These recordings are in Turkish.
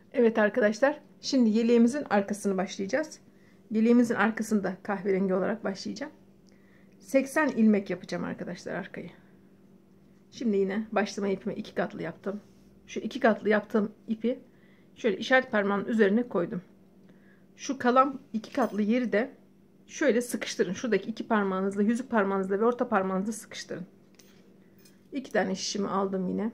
Evet arkadaşlar, şimdi yeleğimizin arkasını başlayacağız. Yeleğimizin arkasında kahverengi olarak başlayacağım. 80 ilmek yapacağım arkadaşlar arkayı. Şimdi yine başlama ipimi 2 katlı yaptım. Şu 2 katlı yaptığım ipi şöyle işaret parmağımın üzerine koydum. Şu kalan 2 katlı yeri de şöyle sıkıştırın. Şuradaki 2 parmağınızla, yüzük parmağınızla ve orta parmağınızla sıkıştırın. 2 tane şişimi aldım yine.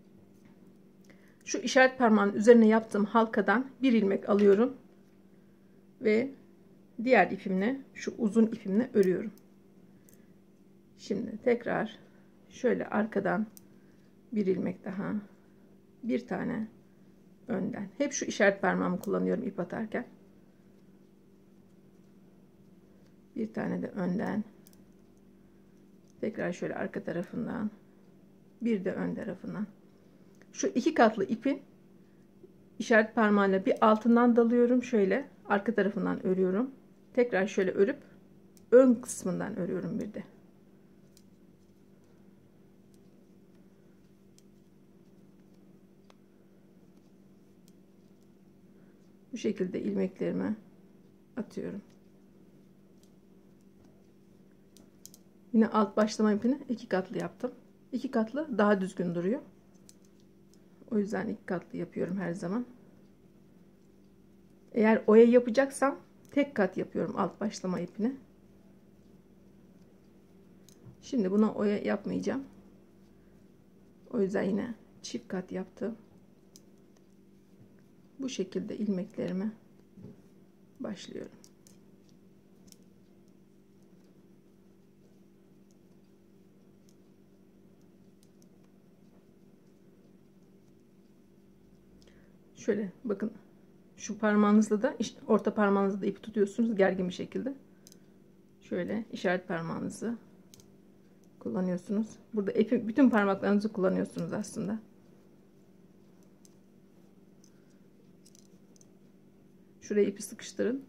Şu işaret parmağının üzerine yaptığım halkadan bir ilmek alıyorum ve diğer ipimle, şu uzun ipimle örüyorum. Şimdi tekrar şöyle arkadan bir ilmek daha, bir tane önden. Hep şu işaret parmağımı kullanıyorum ip atarken. Bir tane de önden. Tekrar şöyle arka tarafından, bir de ön tarafından. Şu 2 katlı ipin işaret parmağıyla bir altından dalıyorum, şöyle arka tarafından örüyorum. Tekrar şöyle örüp ön kısmından örüyorum bir de. Bu şekilde ilmeklerimi atıyorum. Yine alt başlama ipini 2 katlı yaptım. 2 katlı daha düzgün duruyor. O yüzden 2 katlı yapıyorum her zaman. Eğer oya yapacaksam tek kat yapıyorum alt başlama ipini. Şimdi buna oya yapmayacağım. O yüzden yine çift kat yaptım. Bu şekilde ilmeklerime başlıyorum. Şöyle bakın, şu parmağınızla da orta parmağınızla da ipi tutuyorsunuz gergin bir şekilde. Şöyle işaret parmağınızı kullanıyorsunuz. Burada ipi, bütün parmaklarınızı kullanıyorsunuz aslında. Şuraya ipi sıkıştırın.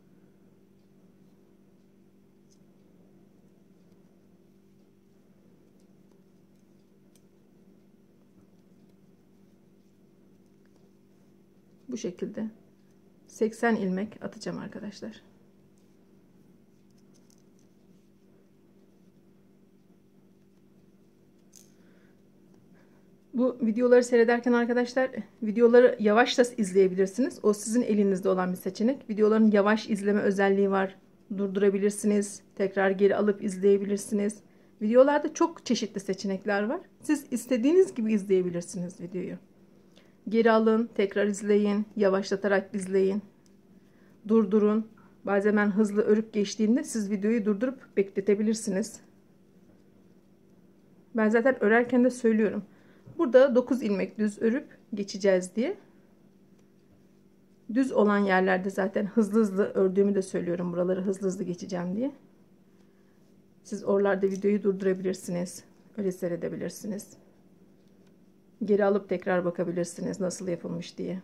Bu şekilde 80 ilmek atacağım arkadaşlar. Bu videoları seyrederken arkadaşlar, videoları yavaş da izleyebilirsiniz. O sizin elinizde olan bir seçenek. Videoların yavaş izleme özelliği var. Durdurabilirsiniz. Tekrar geri alıp izleyebilirsiniz. Videolarda çok çeşitli seçenekler var. Siz istediğiniz gibi izleyebilirsiniz videoyu. Geri alın, tekrar izleyin, yavaşlatarak izleyin. Durdurun. Bazen ben hızlı örüp geçtiğimde siz videoyu durdurup bekletebilirsiniz. Ben zaten örerken de söylüyorum. Burada 9 ilmek düz örüp geçeceğiz diye. Düz olan yerlerde zaten hızlı hızlı ördüğümü de söylüyorum. Buraları hızlı hızlı geçeceğim diye. Siz oralarda videoyu durdurabilirsiniz. Öyle seyredebilirsiniz. Geri alıp tekrar bakabilirsiniz nasıl yapılmış diye.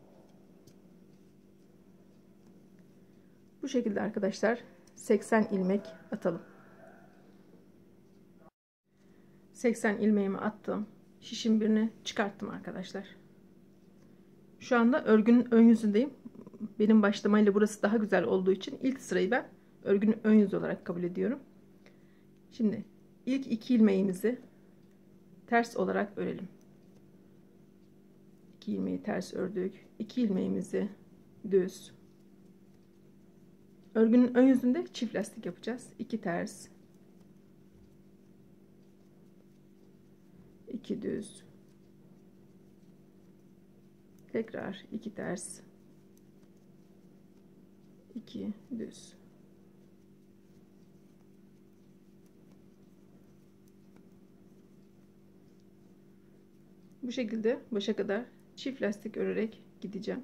Bu şekilde arkadaşlar 80 ilmek atalım. 80 ilmeğimi attım. Şişin birini çıkarttım arkadaşlar. Şu anda örgünün ön yüzündeyim. Benim başlamayla burası daha güzel olduğu için ilk sırayı ben örgünün ön yüzü olarak kabul ediyorum. Şimdi ilk 2 ilmeğimizi ters olarak örelim. 2 ilmeği ters ördük. 2 ilmeğimizi düz. Örgünün ön yüzünde çift lastik yapacağız. 2 ters, 2 düz, tekrar 2 ters, 2 düz. Bu şekilde başa kadar çift lastik örerek gideceğim.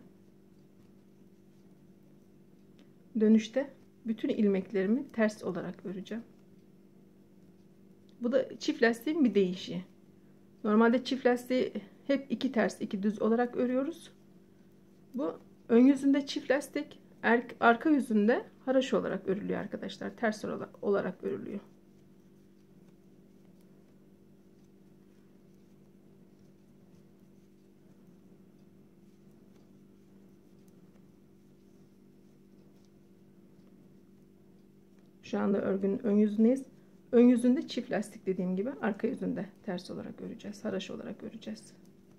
Dönüşte bütün ilmeklerimi ters olarak öreceğim. Bu da çift lastiğin bir değişi. Normalde çift lastiği hep 2 ters 2 düz olarak örüyoruz. Bu ön yüzünde çift lastik, arka yüzünde haraşo olarak örülüyor arkadaşlar. Ters olarak örülüyor. Şu anda örgünün ön yüzündeyiz. Ön yüzünde çift lastik dediğim gibi, arka yüzünde ters olarak öreceğiz. Haraş olarak öreceğiz.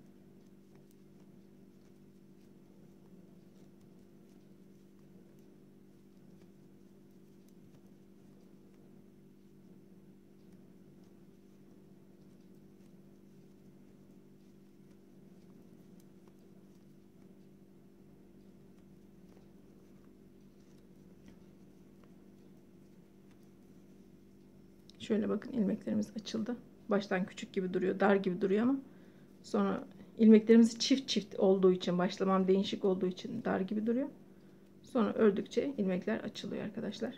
Şöyle bakın, ilmeklerimiz açıldı. Baştan küçük gibi duruyor, dar gibi duruyor ama sonra ilmeklerimiz çift çift olduğu için, başlamam değişik olduğu için dar gibi duruyor. Sonra ördükçe ilmekler açılıyor arkadaşlar.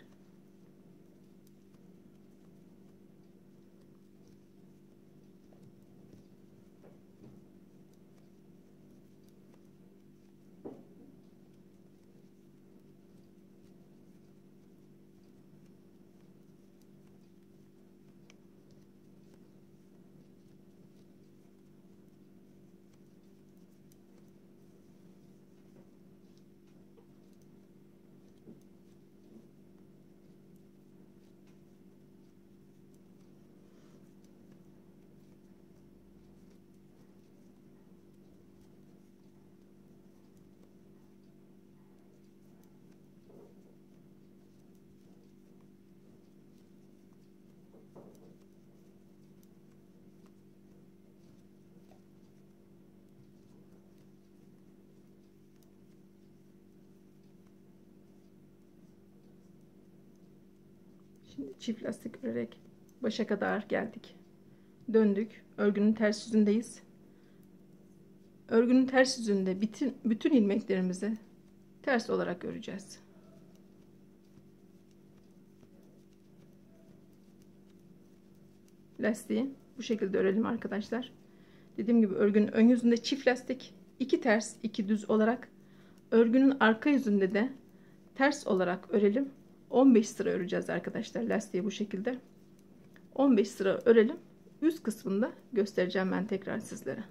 Şimdi çift lastik örerek başa kadar geldik. Döndük. Örgünün ters yüzündeyiz. Örgünün ters yüzünde bütün ilmeklerimizi ters olarak öreceğiz. Lastiği bu şekilde örelim arkadaşlar. Dediğim gibi örgünün ön yüzünde çift lastik, 2 ters 2 düz olarak, örgünün arka yüzünde de ters olarak örelim. 15 sıra öreceğiz arkadaşlar lastiği bu şekilde. 15 sıra örelim. Üst kısmında göstereceğim ben tekrar sizlere.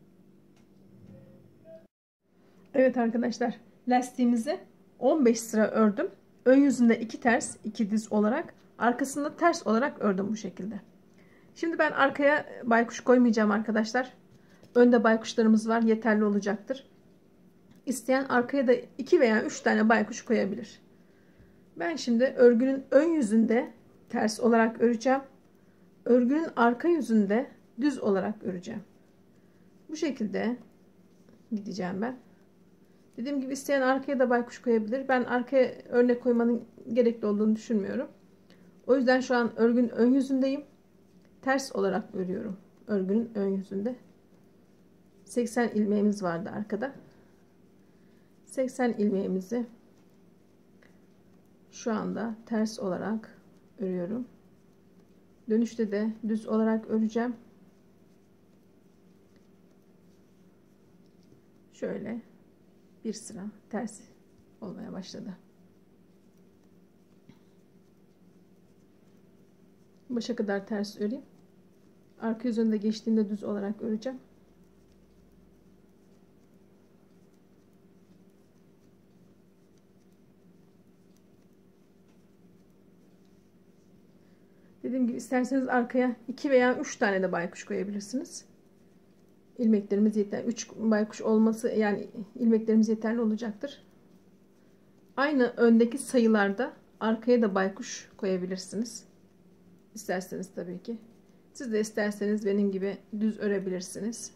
Evet arkadaşlar, lastiğimizi 15 sıra ördüm. Ön yüzünde 2 ters 2 düz olarak, arkasında ters olarak ördüm bu şekilde. Şimdi ben arkaya baykuş koymayacağım arkadaşlar. Önde baykuşlarımız var, yeterli olacaktır. İsteyen arkaya da 2 veya 3 tane baykuş koyabilir. Ben şimdi örgünün ön yüzünde ters olarak öreceğim. Örgünün arka yüzünde düz olarak öreceğim. Bu şekilde gideceğim ben. Dediğim gibi isteyen arkaya da baykuş koyabilir. Ben arkaya örnek koymanın gerekli olduğunu düşünmüyorum. O yüzden şu an örgünün ön yüzündeyim. Ters olarak örüyorum. Örgünün ön yüzünde 80 ilmeğimiz vardı arkada. 80 ilmeğimizi şu anda ters olarak örüyorum. Dönüşte de düz olarak öreceğim. Şöyle bir sıra ters olmaya başladı. Başa kadar ters öreyim. Arka yüzünde geçtiğinde düz olarak öreceğim. Dediğim gibi isterseniz arkaya 2 veya 3 tane de baykuş koyabilirsiniz. İlmeklerimiz yeter. 3 baykuş olması, yani ilmeklerimiz yeterli olacaktır. Aynı öndeki sayılarda arkaya da baykuş koyabilirsiniz. İsterseniz tabii ki. Siz de isterseniz benim gibi düz örebilirsiniz.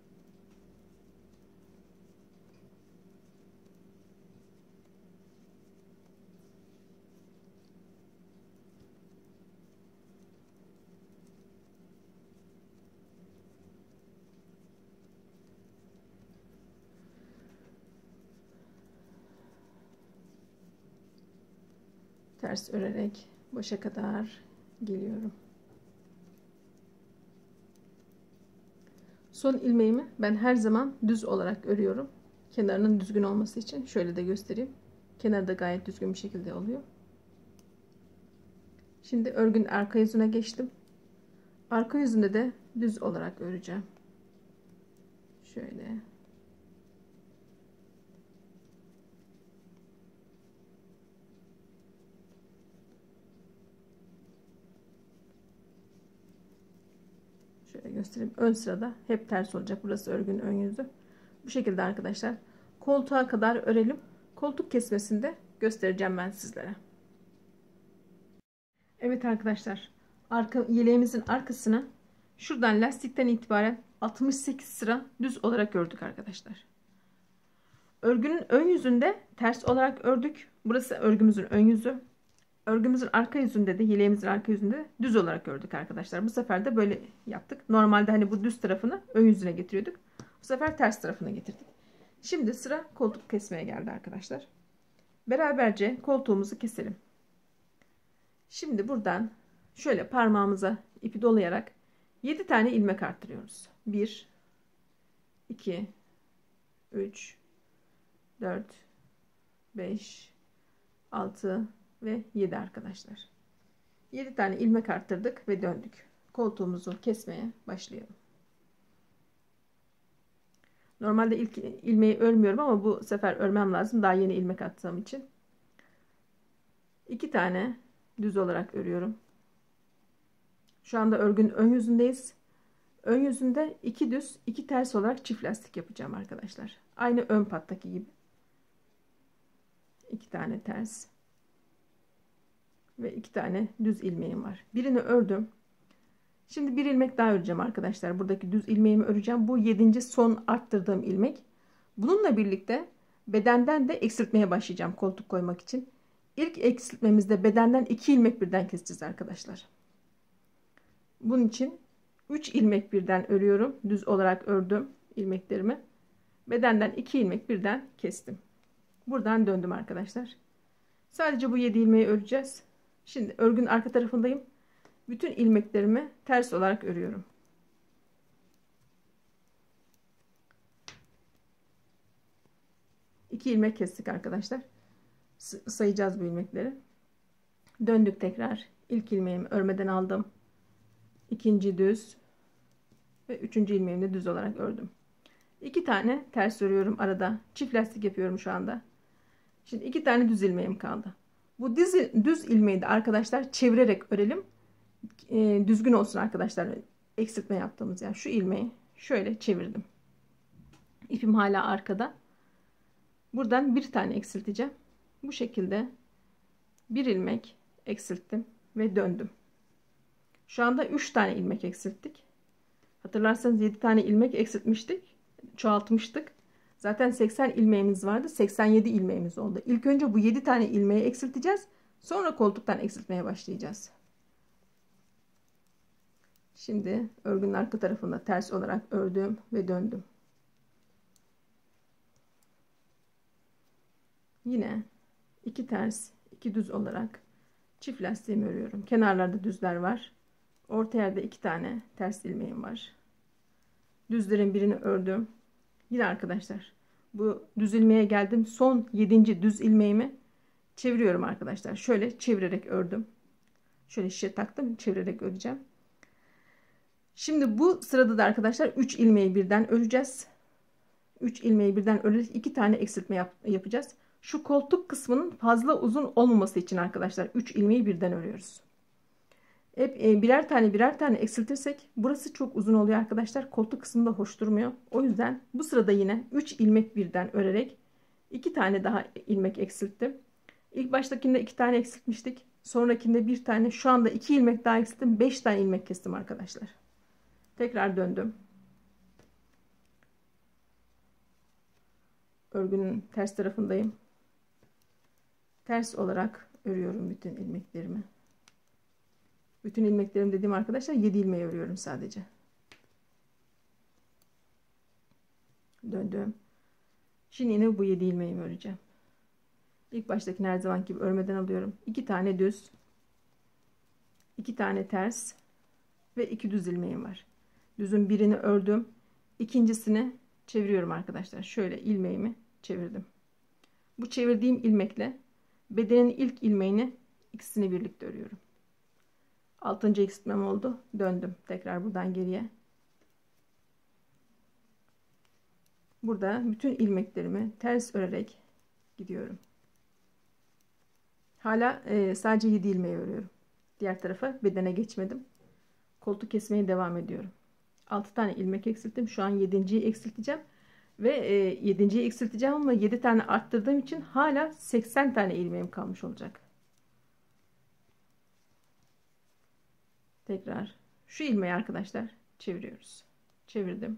Ters örerek başa kadar geliyorum. Son ilmeğimi ben her zaman düz olarak örüyorum. Kenarının düzgün olması için şöyle de göstereyim. Kenarı da gayet düzgün bir şekilde oluyor. Şimdi örgünün arka yüzüne geçtim. Arka yüzünde de düz olarak öreceğim. Şöyle. Şöyle göstereyim. Ön sırada hep ters olacak. Burası örgünün ön yüzü. Bu şekilde arkadaşlar. Koltuğa kadar örelim. Koltuk kesmesini de göstereceğim ben sizlere. Evet arkadaşlar. Yeleğimizin arkasını şuradan lastikten itibaren 68 sıra düz olarak ördük arkadaşlar. Örgünün ön yüzünde ters olarak ördük. Burası örgümüzün ön yüzü. Örgümüzün arka yüzünde de, yeleğimizin arka yüzünde de düz olarak ördük arkadaşlar. Bu sefer de böyle yaptık. Normalde hani bu düz tarafını ön yüzüne getiriyorduk. Bu sefer ters tarafına getirdik. Şimdi sıra koltuk kesmeye geldi arkadaşlar. Beraberce koltuğumuzu keselim. Şimdi buradan şöyle parmağımıza ipi dolayarak 7 tane ilmek arttırıyoruz. 1 2 3 4 5 6 ve 7 arkadaşlar. 7 tane ilmek arttırdık ve döndük. Koltuğumuzu kesmeye başlayalım. Normalde ilk ilmeği örmüyorum ama bu sefer örmem lazım. Daha yeni ilmek attığım için. 2 tane düz olarak örüyorum. Şu anda örgünün ön yüzündeyiz. Ön yüzünde 2 düz 2 ters olarak çift lastik yapacağım arkadaşlar. Aynı ön pattaki gibi. 2 tane ters ve 2 tane düz ilmeğim var. Birini ördüm. Şimdi bir ilmek daha öreceğim arkadaşlar. Buradaki düz ilmeğimi öreceğim. Bu 7. son arttırdığım ilmek. Bununla birlikte bedenden de eksiltmeye başlayacağım koltuk koymak için. İlk eksiltmemizde bedenden 2 ilmek birden keseceğiz arkadaşlar. Bunun için 3 ilmek birden örüyorum. Düz olarak ördüm ilmeklerimi. Bedenden 2 ilmek birden kestim. Buradan döndüm arkadaşlar. Sadece bu 7 ilmeği öreceğiz. Şimdi örgünün arka tarafındayım. Bütün ilmeklerimi ters olarak örüyorum. İki ilmek kestik arkadaşlar. Sayacağız bu ilmekleri. Döndük tekrar. İlk ilmeğimi örmeden aldım. İkinci düz ve üçüncü ilmeğimi de düz olarak ördüm. 2 tane ters örüyorum arada. Çift lastik yapıyorum şu anda. Şimdi 2 tane düz ilmeğim kaldı. Bu düz ilmeği de arkadaşlar çevirerek örelim. Düzgün olsun arkadaşlar. Eksiltme yaptığımız yani şu ilmeği şöyle çevirdim. İpim hala arkada. Buradan bir tane eksilteceğim. Bu şekilde bir ilmek eksilttim ve döndüm. Şu anda 3 tane ilmek eksilttik. Hatırlarsanız 7 tane ilmek eksiltmiştik. Çoğaltmıştık. Zaten 80 ilmeğimiz vardı. 87 ilmeğimiz oldu. İlk önce bu 7 tane ilmeği eksilteceğiz. Sonra koltuktan eksiltmeye başlayacağız. Şimdi örgünün arka tarafında ters olarak ördüm ve döndüm. Yine 2 ters 2 düz olarak çift lastiğimi örüyorum. Kenarlarda düzler var. Orta yerde 2 tane ters ilmeğim var. Düzlerin birini ördüm. Yine arkadaşlar bu düz ilmeğe geldim. Son 7. düz ilmeğimi çeviriyorum arkadaşlar. Şöyle çevirerek ördüm. Şöyle şişe taktım, çevirerek öreceğim. Şimdi bu sırada da arkadaşlar 3 ilmeği birden öreceğiz. 3 ilmeği birden örerek 2 tane eksiltme yapacağız. Şu koltuk kısmının fazla uzun olmaması için arkadaşlar 3 ilmeği birden örüyoruz. Hep birer tane eksiltirsek burası çok uzun oluyor arkadaşlar. Koltuk kısmında hoş durmuyor. O yüzden bu sırada yine 3 ilmek birden örerek 2 tane daha ilmek eksilttim. İlk baştakinde 2 tane eksiltmiştik. Sonrakinde 1 tane. Şu anda 2 ilmek daha eksilttim. 5 tane ilmek kestim arkadaşlar. Tekrar döndüm. Örgünün ters tarafındayım. Ters olarak örüyorum bütün ilmeklerimi. Bütün ilmeklerim dediğim arkadaşlar 7 ilmeği örüyorum sadece. Döndüm. Şimdi yine bu 7 ilmeğimi öreceğim. İlk baştakini her zaman gibi örmeden alıyorum. 2 tane düz, 2 tane ters ve 2 düz ilmeğim var. Düzün birini ördüm. İkincisini çeviriyorum arkadaşlar. Şöyle ilmeğimi çevirdim. Bu çevirdiğim ilmekle bedenin ilk ilmeğini ikisini birlikte örüyorum. 6. eksiltmem oldu. Döndüm. Tekrar buradan geriye. Burada bütün ilmeklerimi ters örerek gidiyorum. Hala sadece 7 ilmeği örüyorum. Diğer tarafa bedene geçmedim. Koltuk kesmeye devam ediyorum. 6 tane ilmek eksilttim. Şu an 7.yi eksilteceğim. Ve 7.yi eksilteceğim ama 7 tane arttırdığım için hala 80 tane ilmeğim kalmış olacak. Tekrar şu ilmeği arkadaşlar çeviriyoruz. Çevirdim.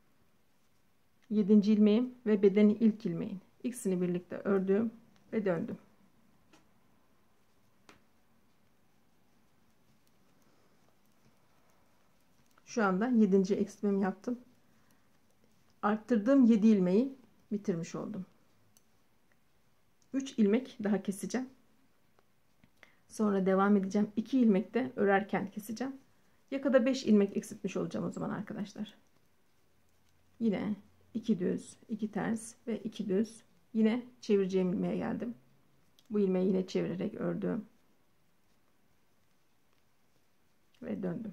7. ilmeğim ve bedenin ilk ilmeğin. İkisini birlikte ördüm ve döndüm. Şu anda 7. eksiltmemi yaptım. Arttırdığım 7 ilmeği bitirmiş oldum. 3 ilmek daha keseceğim. Sonra devam edeceğim. 2 ilmek de örerken keseceğim. Yakada 5 ilmek eksiltmiş olacağım o zaman arkadaşlar. Yine 2 düz, 2 ters ve 2 düz. Yine çevireceğim ilmeğe geldim. Bu ilmeği yine çevirerek ördüm. Ve döndüm.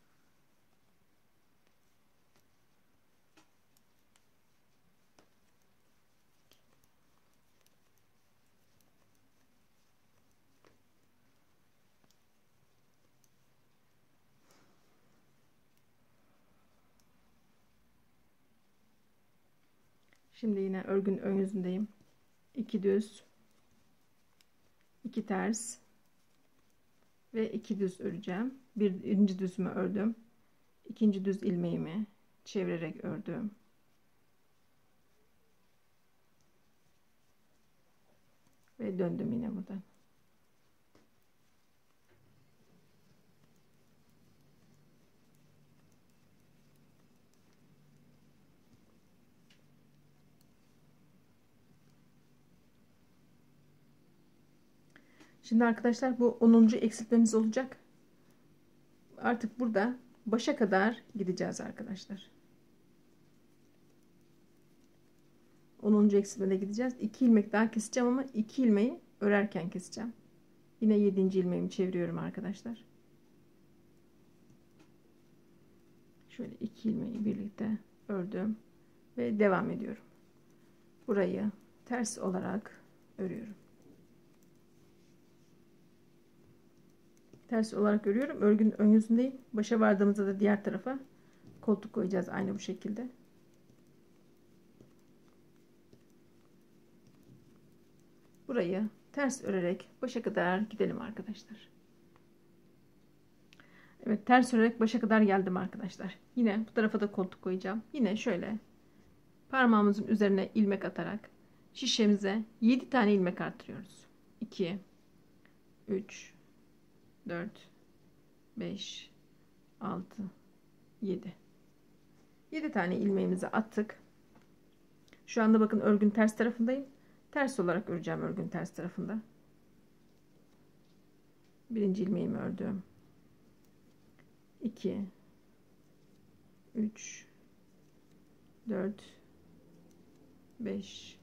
Şimdi yine örgünün ön yüzündeyim. 2 düz, 2 ters ve 2 düz öreceğim. Birinci düzümü ördüm. İkinci düz ilmeğimi çevirerek ördüm. Ve döndüm yine buradan. Şimdi arkadaşlar bu 10. eksiltmemiz olacak. Artık burada başa kadar gideceğiz arkadaşlar. 10. eksiltmede gideceğiz. 2 ilmek daha keseceğim ama 2 ilmeği örerken keseceğim. Yine 7. ilmeğimi çeviriyorum arkadaşlar. Şöyle 2 ilmeği birlikte ördüm ve devam ediyorum. Burayı ters olarak örüyorum. Ters olarak örüyorum. Örgünün ön yüzündeyim. Başa vardığımızda da diğer tarafa koltuk koyacağız aynı bu şekilde. Burayı ters örerek başa kadar gidelim arkadaşlar. Evet, ters örerek başa kadar geldim arkadaşlar. Yine bu tarafa da koltuk koyacağım. Yine şöyle parmağımızın üzerine ilmek atarak şişemize 7 tane ilmek artırıyoruz. 2 3 4 5 6 7 tane ilmeğimizi attık. Şu anda bakın örgünün ters tarafındayım. Ters olarak öreceğim örgünün ters tarafında. Birinci ilmeğimi ördüm. 2 3 4 5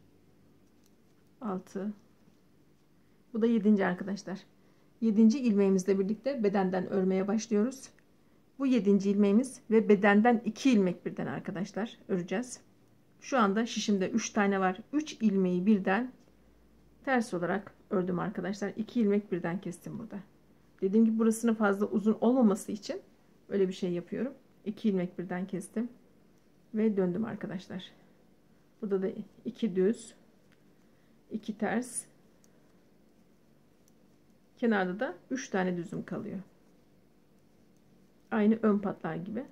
6 bu da 7. arkadaşlar. 7. ilmeğimizle birlikte bedenden örmeye başlıyoruz. Bu 7. ilmeğimiz ve bedenden 2 ilmek birden arkadaşlar öreceğiz. Şu anda şişimde 3 tane var. 3 ilmeği birden ters olarak ördüm arkadaşlar. 2 ilmek birden kestim burada. Dediğim gibi burasının fazla uzun olmaması için öyle bir şey yapıyorum. 2 ilmek birden kestim ve döndüm arkadaşlar. Burada da 2 düz, 2 ters. Kenarda da 3 tane düzüm kalıyor. Aynı ön patlar gibi.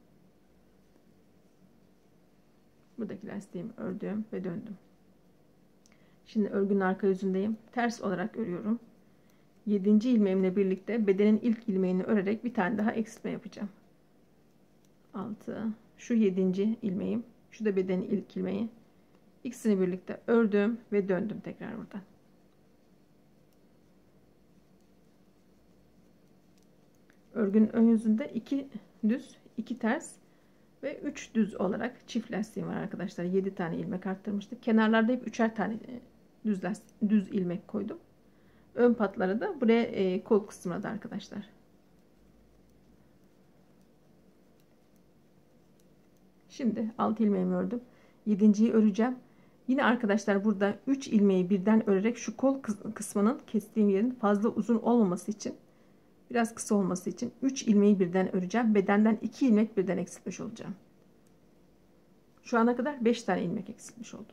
Buradaki lastiğimi ördüm ve döndüm. Şimdi örgünün arka yüzündeyim. Ters olarak örüyorum. 7. ilmeğimle birlikte bedenin ilk ilmeğini örerek bir tane daha eksiltme yapacağım. 6. Şu 7. ilmeğim. Şu da bedenin ilk ilmeği. İkisini birlikte ördüm ve döndüm tekrar buradan. Örgünün ön yüzünde 2 düz, 2 ters ve 3 düz olarak çift lastiğim var arkadaşlar. 7 tane ilmek arttırmıştık. Kenarlarda hep 3'er tane düz ilmek koydum. Ön patlara da buraya kol kısmına da arkadaşlar. Şimdi 6 ilmeğimi ördüm. 7.yi öreceğim. Yine arkadaşlar burada 3 ilmeği birden örerek şu kol kısmının kestiğim yerin fazla uzun olmaması için Biraz kısa olması için 3 ilmeği birden öreceğim. Bedenden 2 ilmek birden eksiltmiş olacağım. Şu ana kadar 5 tane ilmek eksiltmiş oldum.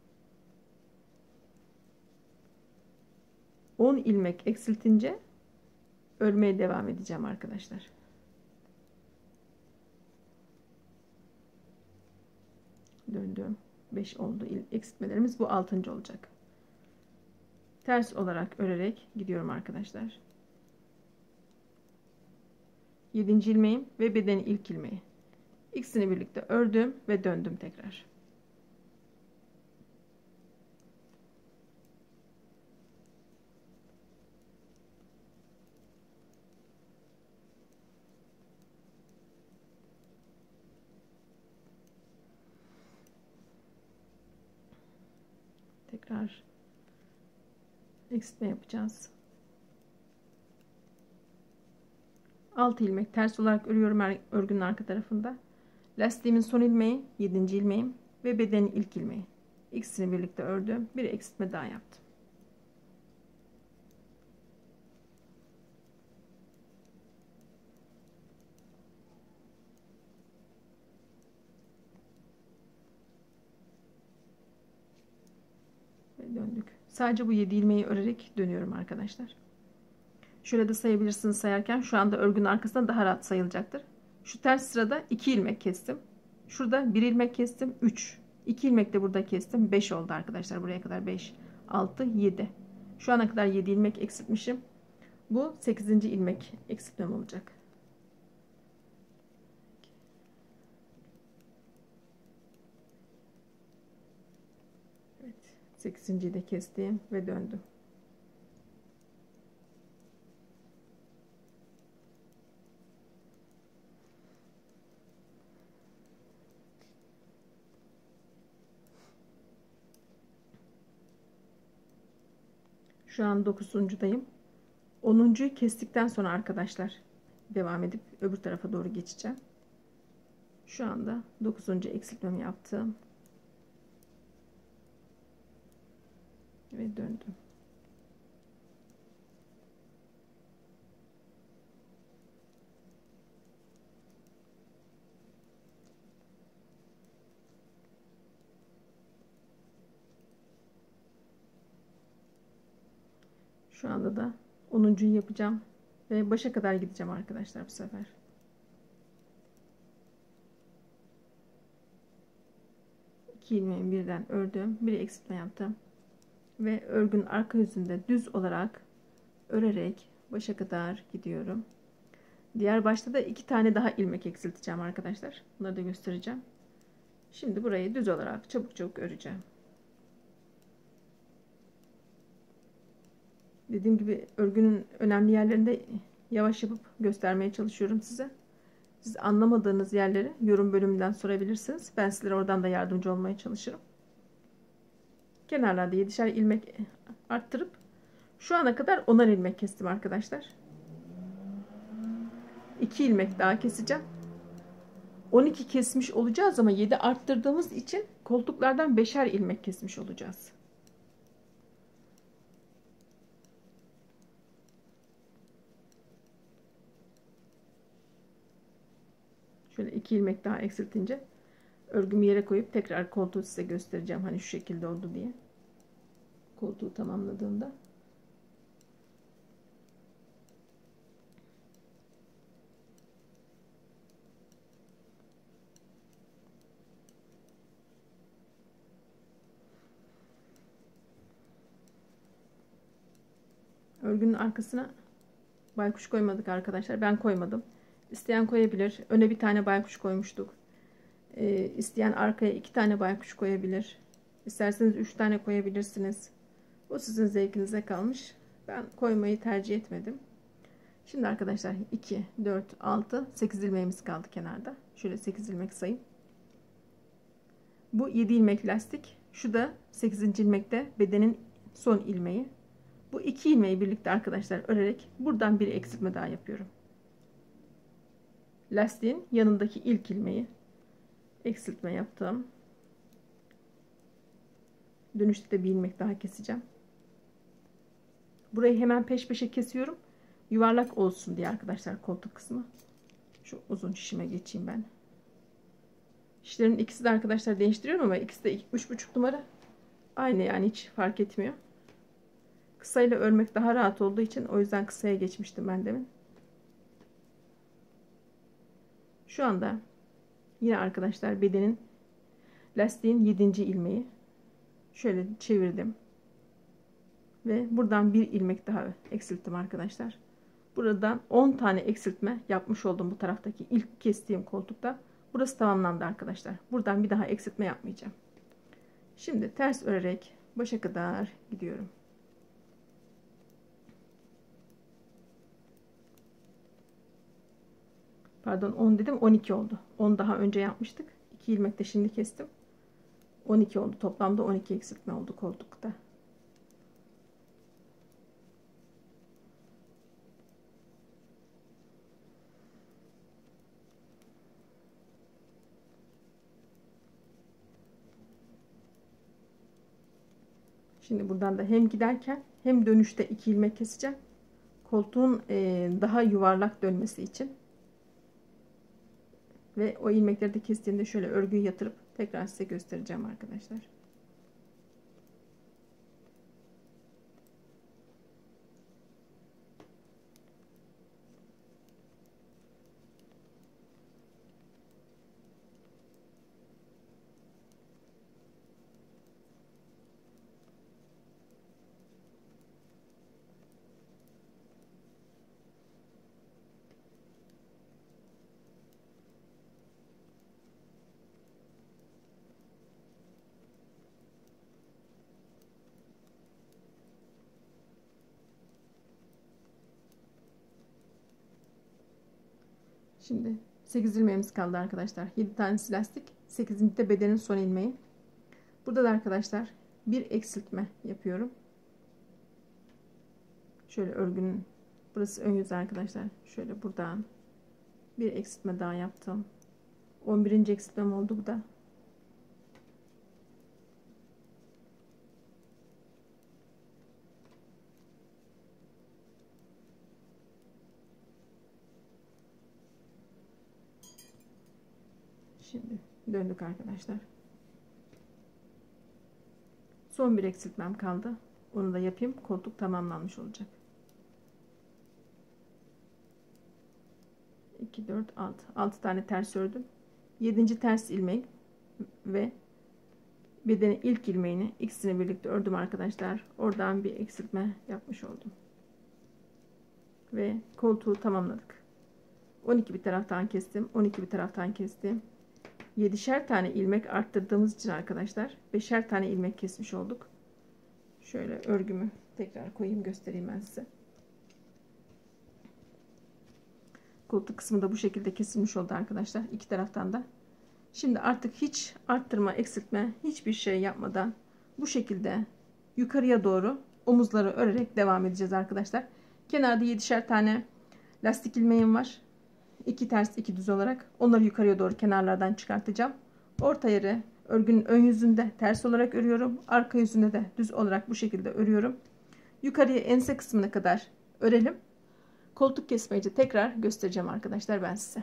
10 ilmek eksiltince örmeye devam edeceğim arkadaşlar. Döndüm. 5 oldu. Eksiltmelerimiz bu 6. olacak. Ters olarak örerek gidiyorum arkadaşlar. 7. ilmeğim ve bedenin ilk ilmeği. İkisini birlikte ördüm ve döndüm tekrar. Tekrar eksiltme yapacağız. 6 ilmek ters olarak örüyorum örgünün arka tarafında. Lastiğimin son ilmeği, 7. ilmeğim ve bedenin ilk ilmeği. İkisini birlikte ördüm. Bir eksiltme daha yaptım. Ve döndük. Sadece bu 7 ilmeği örerek dönüyorum arkadaşlar. Şöyle de sayabilirsiniz sayarken. Şu anda örgünün arkasından daha rahat sayılacaktır. Şu ters sırada 2 ilmek kestim. Şurada 1 ilmek kestim. 3. 2 ilmek de burada kestim. 5 oldu arkadaşlar. Buraya kadar 5, 6, 7. Şu ana kadar 7 ilmek eksiltmişim. Bu 8. ilmek eksiltmem olacak. Evet. 8.'yi de kestim ve döndüm. Şu an 9.'dayım. 10.'yu kestikten sonra arkadaşlar devam edip öbür tarafa doğru geçeceğim. Şu anda 9. eksiltmemi yaptım. Ve döndüm. Şu anda da 10.'yu yapacağım ve başa kadar gideceğim arkadaşlar bu sefer. İki ilmeğimi birden ördüm, bir eksiltme yaptım ve örgünün arka yüzünde düz olarak örerek başa kadar gidiyorum. Diğer başta da 2 tane daha ilmek eksilteceğim arkadaşlar. Bunları da göstereceğim. Şimdi burayı düz olarak çabuk çabuk öreceğim. Dediğim gibi örgünün önemli yerlerinde yavaş yapıp göstermeye çalışıyorum size. Siz anlamadığınız yerleri yorum bölümünden sorabilirsiniz. Ben sizlere oradan da yardımcı olmaya çalışırım. Kenarlarda 7'şer ilmek arttırıp şu ana kadar 10'ar ilmek kestim arkadaşlar. 2 ilmek daha keseceğim. 12 kesmiş olacağız ama 7 arttırdığımız için koltuklardan 5'er ilmek kesmiş olacağız. Şöyle 2 ilmek daha eksiltince örgümü yere koyup tekrar koltuğu size göstereceğim. Hani şu şekilde oldu diye. Koltuğu tamamladığımda. Örgünün arkasına baykuş koymadık arkadaşlar. Ben koymadım. İsteyen koyabilir. Öne bir tane baykuş koymuştuk. İsteyen arkaya 2 tane baykuş koyabilir. İsterseniz 3 tane koyabilirsiniz. Bu sizin zevkinize kalmış. Ben koymayı tercih etmedim. Şimdi arkadaşlar 2, 4, 6, 8 ilmeğimiz kaldı kenarda. Şöyle 8 ilmek sayayım. Bu 7 ilmek lastik. Şu da 8. ilmekte bedenin son ilmeği. Bu 2 ilmeği birlikte arkadaşlar örerek buradan bir eksiltme daha yapıyorum. Lastiğin yanındaki ilk ilmeği eksiltme yaptım. Dönüşte de bir ilmek daha keseceğim. Burayı hemen peş peşe kesiyorum. yuvarlak olsun diye arkadaşlar koltuk kısmı. Şu uzun şişime geçeyim ben. Şişlerin ikisi de arkadaşlar değiştiriyorum ama ikisi de 3,5 numara. Aynı yani, hiç fark etmiyor. Kısayla örmek daha rahat olduğu için o yüzden kısaya geçmiştim ben demin. Şu anda yine arkadaşlar bedenin, lastiğin 7. ilmeği. Şöyle çevirdim. Ve buradan bir ilmek daha eksilttim arkadaşlar. Buradan 10 tane eksiltme yapmış oldum bu taraftaki ilk kestiğim koltukta. Burası tamamlandı arkadaşlar. Buradan bir daha eksiltme yapmayacağım. Şimdi ters örerek başa kadar gidiyorum. Pardon, 10 dedim, 12 oldu. 10 daha önce yapmıştık. 2 ilmek de şimdi kestim. 12 oldu. Toplamda 12 eksiltme oldu koltukta. Şimdi buradan da hem giderken hem dönüşte 2 ilmek keseceğim. Koltuğun daha yuvarlak dönmesi için. Ve o ilmekleri de kestiğimde şöyle örgüyü yatırıp tekrar size göstereceğim arkadaşlar. Şimdi 8 ilmeğimiz kaldı arkadaşlar. 7 tanesi lastik, 8. de bedenin son ilmeği. Burada da arkadaşlar bir eksiltme yapıyorum. Şöyle örgünün, burası ön yüz arkadaşlar. Şöyle buradan bir eksiltme daha yaptım. 11. eksiltmem oldu bu da. Şimdi döndük arkadaşlar. Son bir eksiltmem kaldı. Onu da yapayım. Koltuk tamamlanmış olacak. 2, 4, 6. 6 tane ters ördüm. 7. ters ilmek ve bedenin ilk ilmeğini, ikisini birlikte ördüm arkadaşlar. Oradan bir eksiltme yapmış oldum. Ve koltuğu tamamladık. 12 bir taraftan kestim. 12 bir taraftan kestim. 7'şer tane ilmek arttırdığımız için arkadaşlar 5'er tane ilmek kesmiş olduk. Şöyle örgümü tekrar koyayım, göstereyim ben size. Koltuk kısmı da bu şekilde kesilmiş oldu arkadaşlar. İki taraftan da. Şimdi artık hiç arttırma, eksiltme, hiçbir şey yapmadan bu şekilde yukarıya doğru omuzları örerek devam edeceğiz arkadaşlar. Kenarda 7'şer tane lastik ilmeğim var. 2 ters 2 düz olarak onları yukarıya doğru kenarlardan çıkartacağım. Orta yeri örgünün ön yüzünde ters olarak örüyorum. Arka yüzünde de düz olarak bu şekilde örüyorum. Yukarıya ense kısmına kadar örelim. Koltuk kesmeyi tekrar göstereceğim arkadaşlar ben size.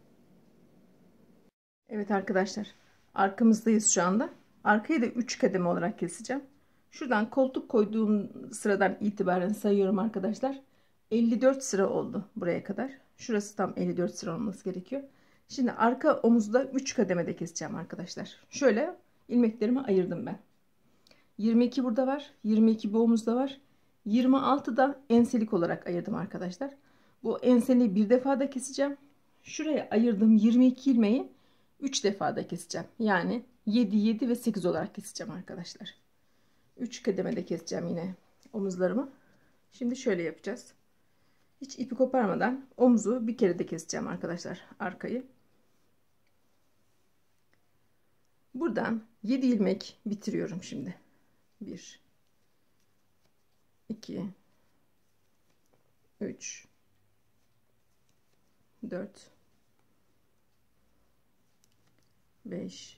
Evet arkadaşlar, arkamızdayız şu anda. Arkayı da 3 kademe olarak keseceğim. Şuradan koltuk koyduğum sıradan itibaren sayıyorum arkadaşlar. 54 sıra oldu buraya kadar. Şurası tam 54 sıra olması gerekiyor. Şimdi arka omuzda 3 kademede keseceğim arkadaşlar. Şöyle ilmeklerimi ayırdım ben. 22 burada var. 22 bu omuzda var. 26 da enselik olarak ayırdım arkadaşlar. Bu enseliği bir defada keseceğim. Şuraya ayırdığım 22 ilmeği 3 defada keseceğim. Yani 7, 7 ve 8 olarak keseceğim arkadaşlar. 3 kademede keseceğim yine omuzlarımı. Şimdi şöyle yapacağız. Hiç ipi koparmadan omuzu bir kere de keseceğim arkadaşlar, arkayı. Buradan 7 ilmek bitiriyorum şimdi. 1 2 3 4 5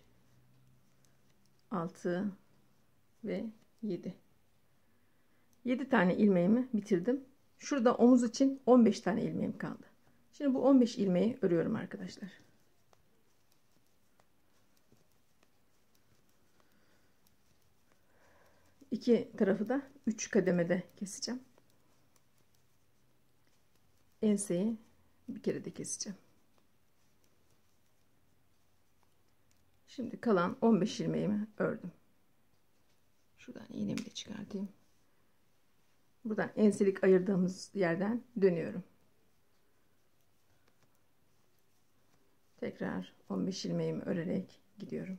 6 ve 7. 7 tane ilmeğimi bitirdim. Şurada omuz için 15 tane ilmeğim kaldı. Şimdi bu 15 ilmeği örüyorum arkadaşlar. İki tarafı da 3 kademede keseceğim. Enseyi bir kere de keseceğim. Şimdi kalan 15 ilmeğimi ördüm. Şuradan iğnemi de çıkartayım. Buradan enselik ayırdığımız yerden dönüyorum. Tekrar 15 ilmeğimi örerek gidiyorum.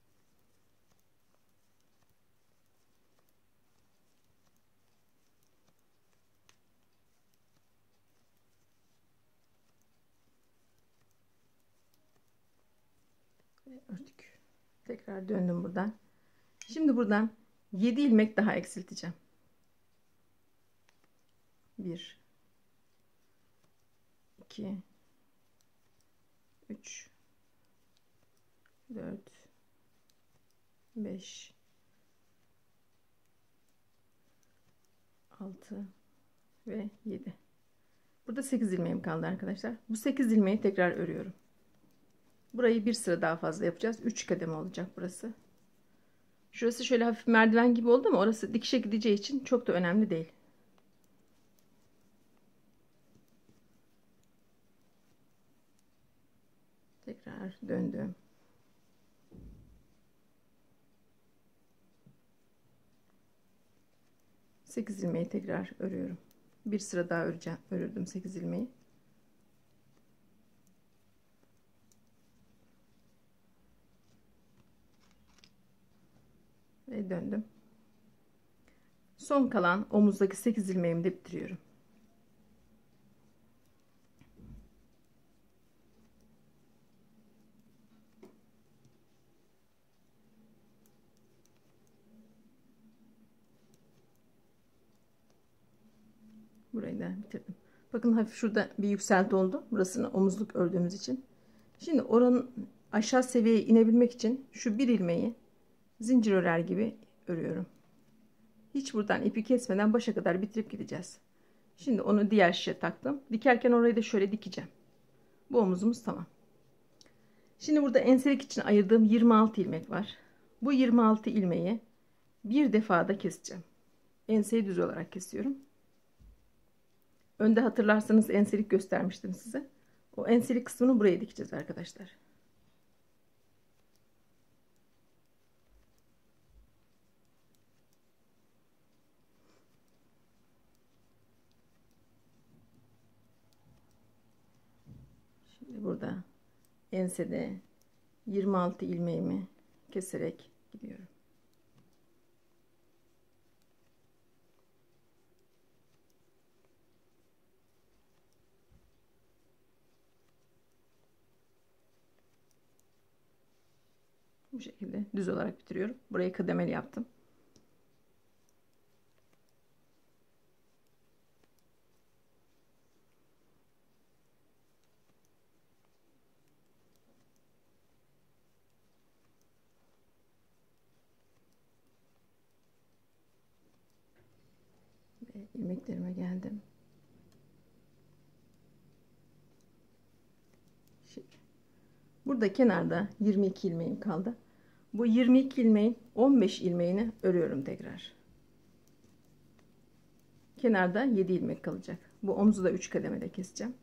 Ve ördük. Tekrar döndüm buradan. Şimdi buradan 7 ilmek daha eksilteceğim. 1 2 3 4 5 6 ve 7. Burada 8 ilmeğim kaldı arkadaşlar. Bu 8 ilmeği tekrar örüyorum. Burayı bir sıra daha fazla yapacağız. 3 kademe olacak burası. Şurası şöyle hafif merdiven gibi oldu ama orası dikişe gideceği için çok da önemli değil. Tekrar döndüm. Sekiz ilmeği tekrar örüyorum. Bir sıra daha öreceğim. Örürdüm 8 ilmeği. Ve döndüm. Son kalan omuzdaki 8 ilmeğimi de bitiriyorum. Burayı da bitirdim. Bakın hafif şurada bir yükselti oldu. Burasını omuzluk ördüğümüz için. Şimdi oranın aşağı seviyeye inebilmek için şu bir ilmeği zincir örer gibi örüyorum. Hiç buradan ipi kesmeden başa kadar bitirip gideceğiz. Şimdi onu diğer şişe taktım. Dikerken orayı da şöyle dikeceğim. Bu omuzumuz tamam. Şimdi burada enselik için ayırdığım 26 ilmek var. Bu 26 ilmeği bir defada keseceğim. Enseyi düz olarak kesiyorum. Önde hatırlarsanız enselik göstermiştim size. O enselik kısmını buraya dikeceğiz arkadaşlar. Şimdi burada ensede 26 ilmeğimi keserek gidiyorum. Bu şekilde düz olarak bitiriyorum. Burayı kademeli yaptım. Ve ilmeklerime geldim. Şimdi burada kenarda 22 ilmeğim kaldı. Bu 22 ilmeğin 15 ilmeğini örüyorum tekrar. Kenarda 7 ilmek kalacak. Bu omuzu da 3 kademede keseceğim.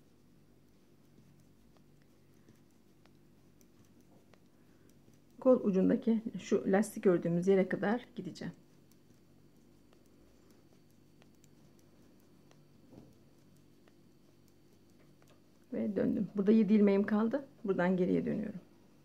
Kol ucundaki şu lastik ördüğümüz yere kadar gideceğim. Ve döndüm. Burada 7 ilmeğim kaldı. Buradan geriye dönüyorum.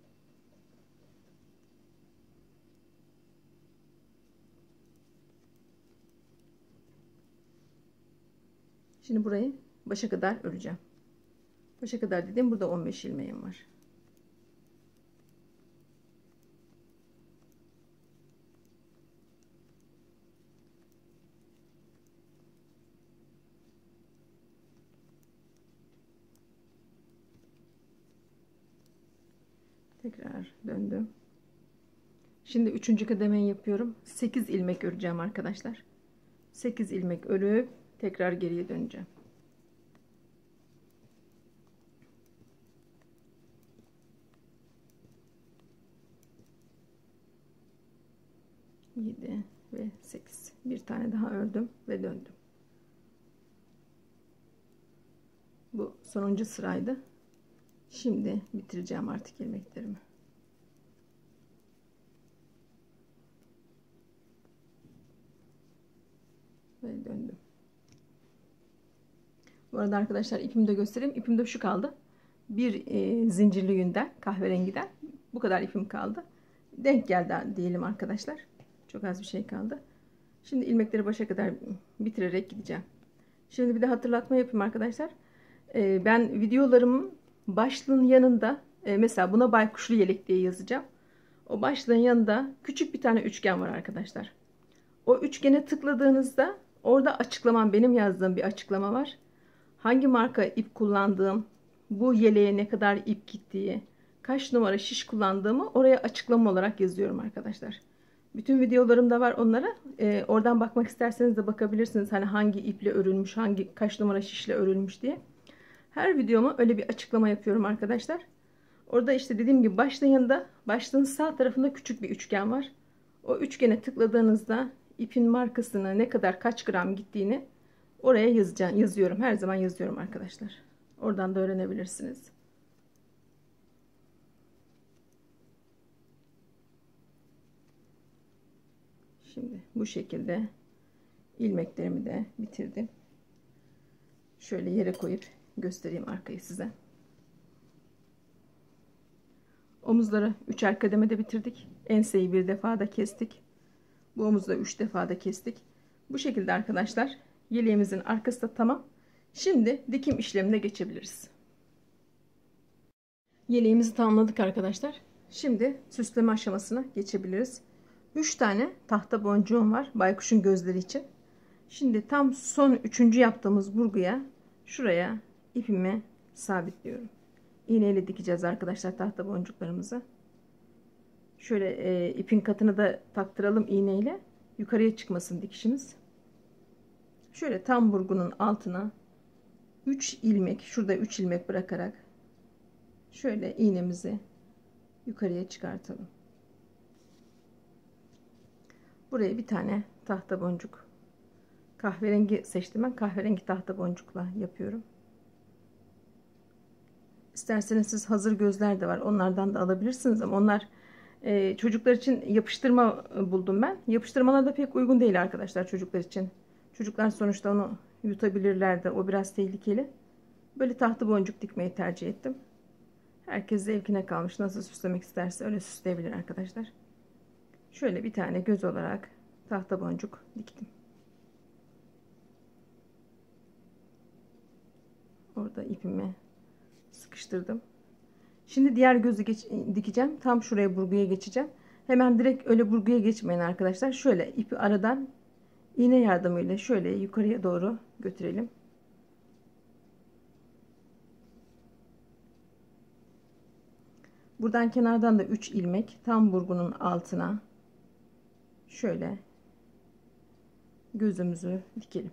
Şimdi burayı başa kadar öreceğim. Başa kadar dediğim burada 15 ilmeğim var. Tekrar döndüm. Şimdi 3. kademeyi yapıyorum. 8 ilmek öreceğim arkadaşlar. 8 ilmek örüp Tekrar geriye döneceğim. Yedi ve 8. Bir tane daha ördüm ve döndüm. Bu sonuncu sıraydı. Şimdi bitireceğim artık ilmeklerimi. Ve döndüm. Bu arada arkadaşlar ipimi de göstereyim. İpimde şu kaldı. Bir zincirli yünden, kahverengiden bu kadar ipim kaldı. Denk geldi diyelim arkadaşlar. Çok az bir şey kaldı. Şimdi ilmekleri başa kadar bitirerek gideceğim. Şimdi bir de hatırlatma yapayım arkadaşlar. Ben videolarımın başlığın yanında mesela buna baykuşlu yelek diye yazacağım. O başlığın yanında küçük bir tane üçgen var arkadaşlar. O üçgene tıkladığınızda orada açıklamam, benim yazdığım bir açıklama var. Hangi marka ip kullandığım, bu yeleğe ne kadar ip gittiği, kaç numara şiş kullandığımı oraya açıklama olarak yazıyorum arkadaşlar. Bütün videolarımda var onlara. Oradan bakmak isterseniz de bakabilirsiniz. Hani hangi iple örülmüş, kaç numara şişle örülmüş diye. Her videoma öyle bir açıklama yapıyorum arkadaşlar. Orada işte dediğim gibi başlığın sağ tarafında küçük bir üçgen var. O üçgene tıkladığınızda ipin markasını, ne kadar kaç gram gittiğini oraya yazıyorum. Her zaman yazıyorum arkadaşlar. Oradan da öğrenebilirsiniz. Şimdi bu şekilde ilmeklerimi de bitirdim. Şöyle yere koyup göstereyim arkayı size. Omuzları 3'er kademede bitirdik. Enseyi bir defada kestik. Bu omuzda 3 defada kestik. Bu şekilde arkadaşlar yeleğimizin arkası da tamam. Şimdi dikim işlemine geçebiliriz. Yeleğimizi tamamladık arkadaşlar. Şimdi süsleme aşamasına geçebiliriz. 3 tane tahta boncuğum var baykuşun gözleri için. Şimdi tam son 3. yaptığımız burguya şuraya ipimi sabitliyorum. İğneyle dikeceğiz arkadaşlar tahta boncuklarımızı. Şöyle ipin katını da taktıralım iğneyle. Yukarıya çıkmasın dikişimiz. Şöyle tam burgunun altına 3 ilmek, şurada 3 ilmek bırakarak şöyle iğnemizi yukarıya çıkartalım. Buraya bir tane tahta boncuk, kahverengi seçtim ben, kahverengi tahta boncukla yapıyorum. İsterseniz siz hazır gözler de var, onlardan da alabilirsiniz ama onlar çocuklar için yapıştırma buldum ben. Yapıştırmalar da pek uygun değil arkadaşlar çocuklar için. Çocuklar sonuçta onu yutabilirler de, o biraz tehlikeli. Böyle tahta boncuk dikmeyi tercih ettim. Herkes zevkine kalmış. Nasıl süslemek isterse öyle süsleyebilir arkadaşlar. Şöyle bir tane göz olarak tahta boncuk diktim. Orada ipimi sıkıştırdım. Şimdi diğer gözü dikeceğim. Tam şuraya burguya geçeceğim. Hemen direkt öyle burguya geçmeyin arkadaşlar. Şöyle ipi aradan iğne yardımıyla şöyle yukarıya doğru götürelim. Buradan kenardan da 3 ilmek tam burgunun altına şöyle gözümüzü dikelim.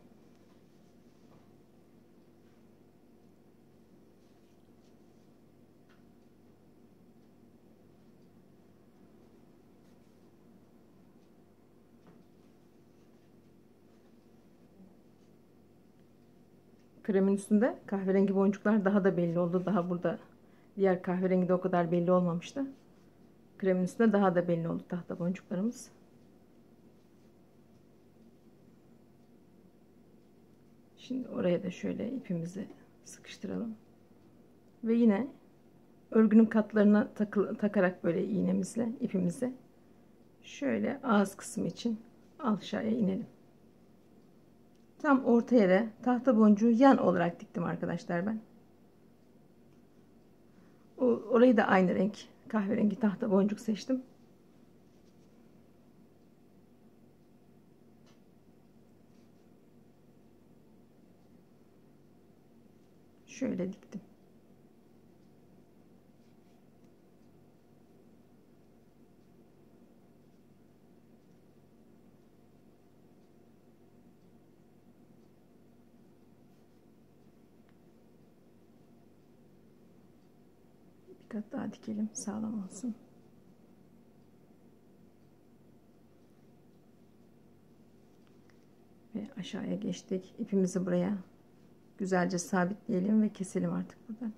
Kremin üstünde kahverengi boncuklar daha da belli oldu. Daha burada diğer kahverengi de o kadar belli olmamıştı. Kremin üstünde daha da belli oldu tahta boncuklarımız. Şimdi oraya da şöyle ipimizi sıkıştıralım. Ve yine örgünün katlarına takarak böyle iğnemizle ipimizi şöyle ağız kısmı için aşağıya inelim. Tam orta yere tahta boncuğu yan olarak diktim arkadaşlar ben. Orayı da aynı renk kahverengi tahta boncuk seçtim. Şöyle diktim. Bir kat daha dikelim, sağlam olsun. Ve aşağıya geçtik. İpimizi buraya güzelce sabitleyelim ve keselim artık buradan.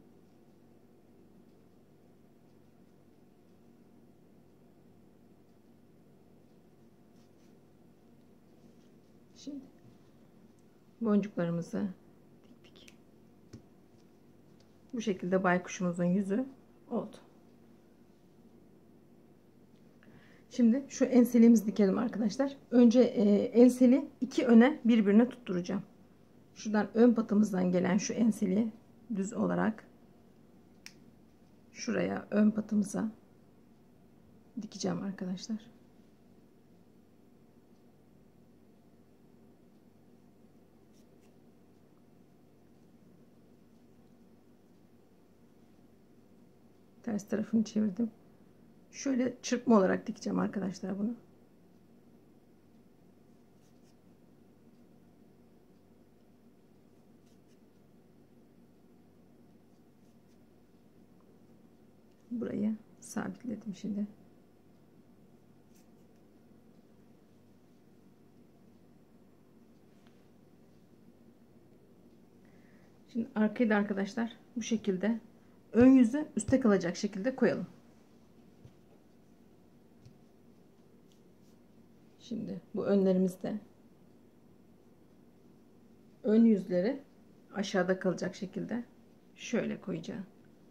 Şimdi boncuklarımızı diktik. Bu şekilde baykuşumuzun yüzü oldu. Şimdi şu enseliğimizi dikelim arkadaşlar. Önce enseli iki öne birbirine tutturacağım. Şuradan ön patımızdan gelen şu enseliği düz olarak şuraya ön patımıza dikeceğim arkadaşlar. Ters tarafını çevirdim. Şöyle çırpma olarak dikeceğim arkadaşlar bunu. Burayı sabitledim şimdi. Şimdi arkayı da arkadaşlar bu şekilde ön yüzü üstte kalacak şekilde koyalım. Şimdi bu önlerimizde ön yüzleri aşağıda kalacak şekilde şöyle koyacağım.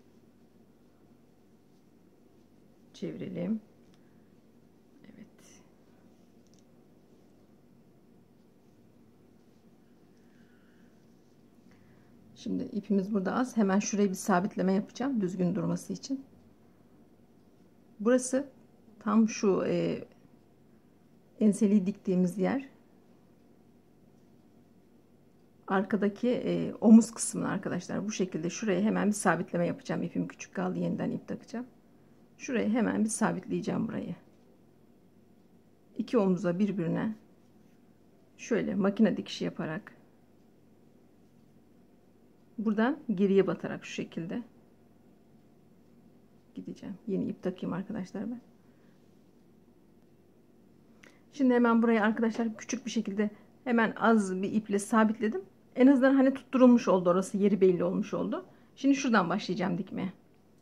Çevirelim. Evet. Şimdi ipimiz burada az. Hemen şuraya bir sabitleme yapacağım düzgün durması için. Burası tam şu enseliği diktiğimiz yer. Arkadaki omuz kısmını arkadaşlar bu şekilde şuraya hemen bir sabitleme yapacağım. İpim küçük kaldı, yeniden ip takacağım. Şuraya hemen bir sabitleyeceğim burayı. İki omuza birbirine şöyle makine dikişi yaparak buradan geriye batarak şu şekilde gideceğim. Yeni ip takayım arkadaşlar ben. Şimdi hemen buraya arkadaşlar küçük bir şekilde hemen az bir iple sabitledim. En azından hani tutturulmuş oldu, orası yeri belli olmuş oldu. Şimdi şuradan başlayacağım dikmeye.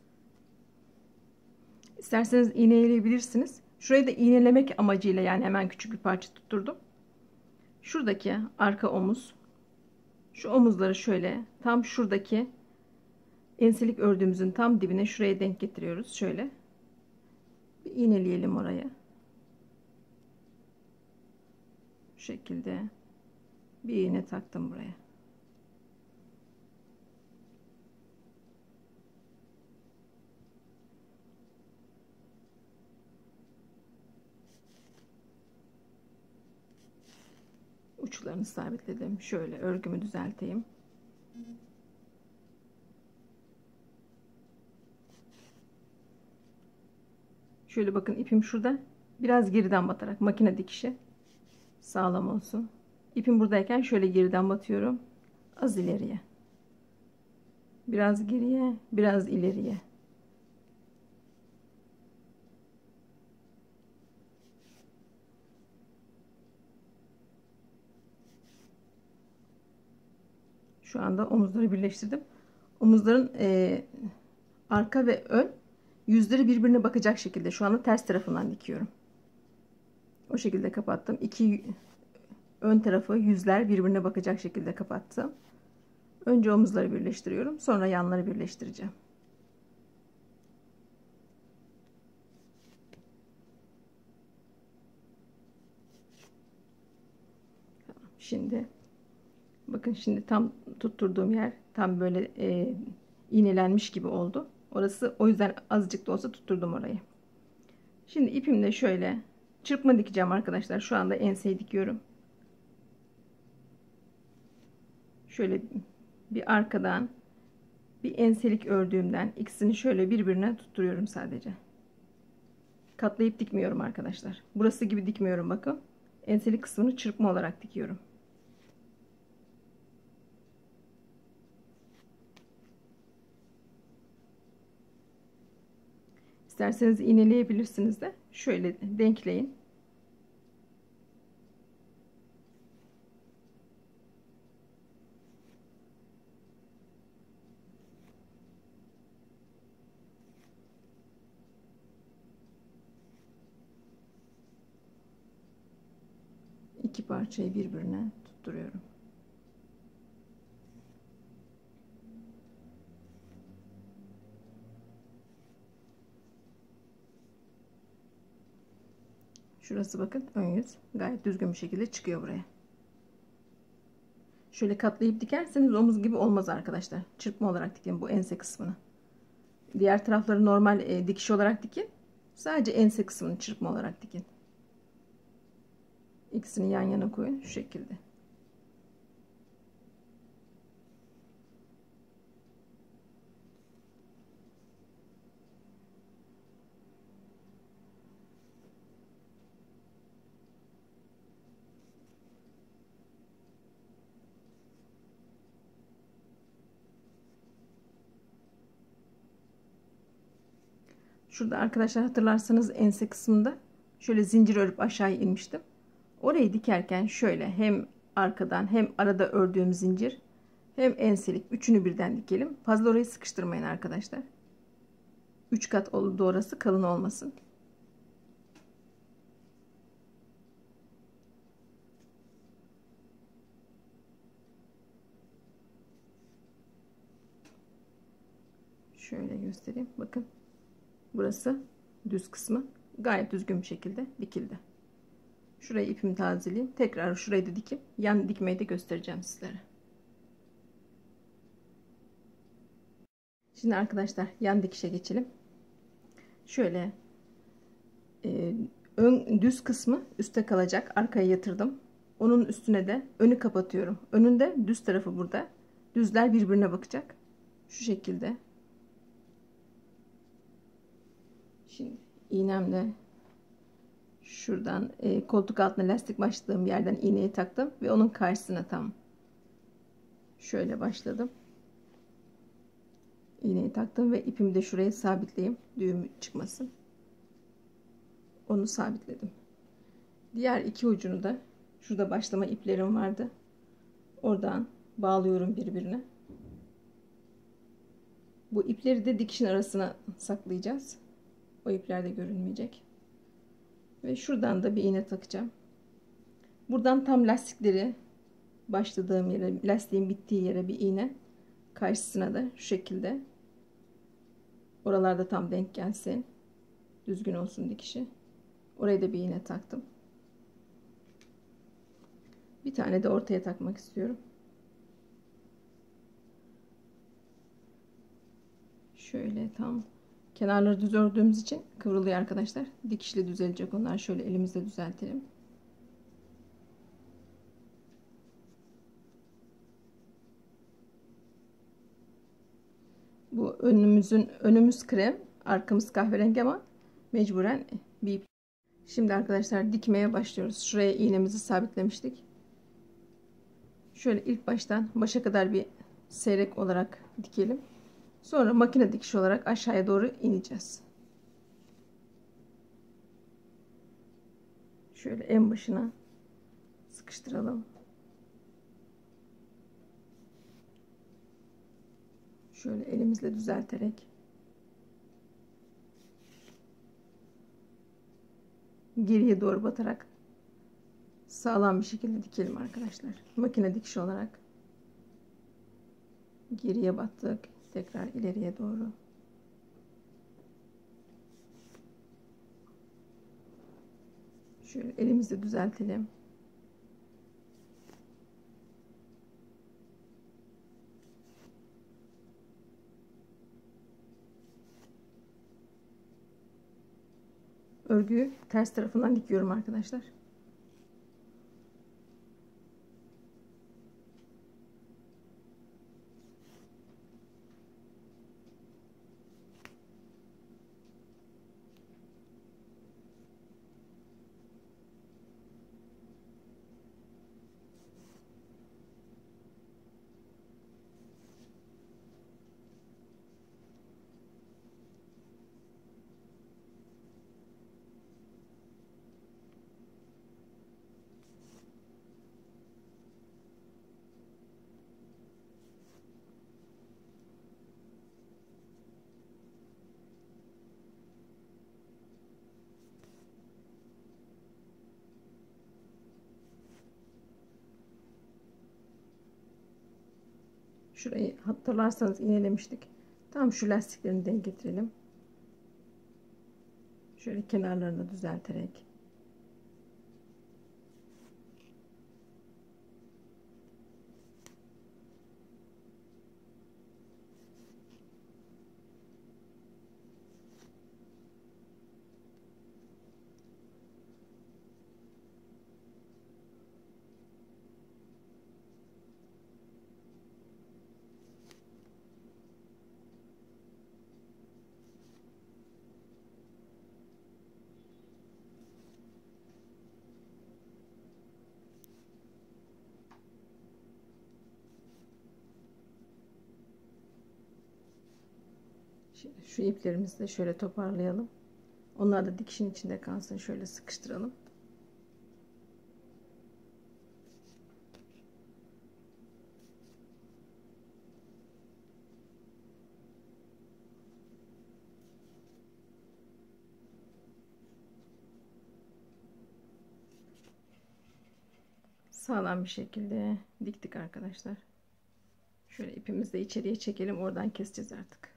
İsterseniz iğneleyebilirsiniz. Şurayı da iğnelemek amacıyla yani hemen küçük bir parça tutturdum. Şuradaki arka omuz, şu omuzları şöyle tam şuradaki enselik ördüğümüzün tam dibine şuraya denk getiriyoruz. Şöyle bir iğneleyelim oraya. Şu şekilde bir iğne taktım buraya. Uçlarını sabitledim. Şöyle örgümü düzelteyim. Şöyle bakın ipim şurada. Biraz geriden batarak makine dikişi sağlam olsun. İpim buradayken şöyle geriden batıyorum. Az ileriye. Biraz geriye, biraz ileriye. Şu anda omuzları birleştirdim. Omuzların arka ve ön yüzleri birbirine bakacak şekilde şu anda ters tarafından dikiyorum. O şekilde kapattım. İki ön tarafı yüzler birbirine bakacak şekilde kapattım. Önce omuzları birleştiriyorum. Sonra yanları birleştireceğim. Şimdi bakın şimdi tam tutturduğum yer tam böyle iğnelenmiş gibi oldu. Orası o yüzden azıcık da olsa tutturdum orayı. Şimdi ipimle şöyle çırpma dikeceğim arkadaşlar. Şu anda enseyi dikiyorum. Şöyle bir arkadan bir enselik ördüğümden ikisini şöyle birbirine tutturuyorum sadece. Katlayıp dikmiyorum arkadaşlar. Burası gibi dikmiyorum bakın. Enselik kısmını çırpma olarak dikiyorum. İsterseniz iğneleyebilirsiniz de. Şöyle denkleyin. İki parçayı birbirine tutturuyorum. Şurası bakın ön yüz gayet düzgün bir şekilde çıkıyor buraya. Şöyle katlayıp dikerseniz omuz gibi olmaz arkadaşlar. Çırpma olarak dikin bu ense kısmını. Diğer tarafları normal dikiş olarak dikin. Sadece ense kısmını çırpma olarak dikin. İkisini yan yana koyun şu şekilde. Şurada arkadaşlar hatırlarsanız ense kısmında şöyle zincir örüp aşağıya inmiştim. Orayı dikerken şöyle hem arkadan hem arada ördüğüm zincir hem enselik üçünü birden dikelim. Fazla orayı sıkıştırmayın arkadaşlar. 3 kat oldu orası, kalın olmasın. Şöyle göstereyim. Bakın. Burası düz kısmı gayet düzgün bir şekilde dikildi. Şurayı ipimi tazeleyeyim. Tekrar şurayı da dikip yan dikmeyi de göstereceğim sizlere. Şimdi arkadaşlar yan dikişe geçelim. Şöyle ön düz kısmı üstte kalacak. Arkaya yatırdım. Onun üstüne de önü kapatıyorum. Önünde düz tarafı burada. Düzler birbirine bakacak. Şu şekilde. Şimdi iğnemle şuradan koltuk altına lastik başladığım yerden iğneyi taktım ve onun karşısına tam şöyle başladım. İğneyi taktım ve ipimi de şuraya sabitleyeyim. Düğüm çıkmasın. Onu sabitledim. Diğer iki ucunu da şurada başlama iplerim vardı. Oradan bağlıyorum birbirine. Bu ipleri de dikişin arasına saklayacağız. O ipler de görünmeyecek. Ve şuradan da bir iğne takacağım. Buradan tam lastikleri başladığım yere, lastiğin bittiği yere bir iğne. Karşısına da şu şekilde. Oralarda tam denk gelsin. Düzgün olsun dikişi. Oraya da bir iğne taktım. Bir tane de ortaya takmak istiyorum. Şöyle tam kenarları düz ördüğümüz için kıvrılıyor arkadaşlar. Dikişle düzelecek onlar. Şöyle elimizle düzeltelim. Bu önümüz krem, arkamız kahverengi ama mecburen bir ip. Şimdi arkadaşlar dikmeye başlıyoruz. Şuraya iğnemizi sabitlemiştik. Şöyle ilk baştan başa kadar bir seyrek olarak dikelim. Sonra makine dikiş olarak aşağıya doğru ineceğiz. Şöyle en başına sıkıştıralım. Şöyle elimizle düzelterek geriye doğru batarak sağlam bir şekilde dikelim arkadaşlar. Makine dikişi olarak geriye battık. Tekrar ileriye doğru. Şöyle elimizle düzeltelim. Örgüyü ters tarafından dikiyorum arkadaşlar. Şurayı hatırlarsanız iğnelemiştik. Tam şu lastiklerini denk getirelim. Şöyle kenarlarını düzelterek. Şimdi şu iplerimizi de şöyle toparlayalım. Onlar da dikişin içinde kalsın. Şöyle sıkıştıralım. Sağlam bir şekilde diktik arkadaşlar. Şöyle ipimizi de içeriye çekelim. Oradan keseceğiz artık.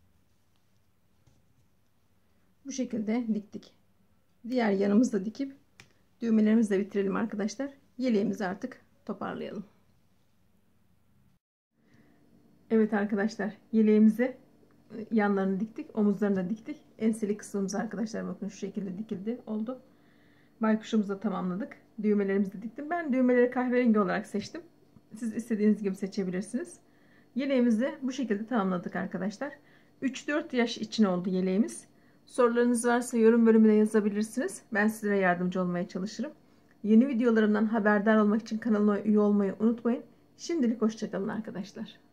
Bu şekilde diktik. Diğer yanımızda dikip düğmelerimizi de bitirelim arkadaşlar. Yeleğimizi artık toparlayalım. Evet arkadaşlar, yeleğimizi yanlarını diktik, omuzlarını da diktik. Enseli kısmımız arkadaşlar bakın şu şekilde dikildi, oldu. Baykuşumuzu da tamamladık. Düğmelerimizi de diktim. Ben düğmeleri kahverengi olarak seçtim. Siz istediğiniz gibi seçebilirsiniz. Yeleğimizi bu şekilde tamamladık arkadaşlar. 3-4 yaş için oldu yeleğimiz. Sorularınız varsa yorum bölümüne yazabilirsiniz. Ben sizlere yardımcı olmaya çalışırım. Yeni videolarımdan haberdar olmak için kanalıma üye olmayı unutmayın. Şimdilik hoşça kalın arkadaşlar.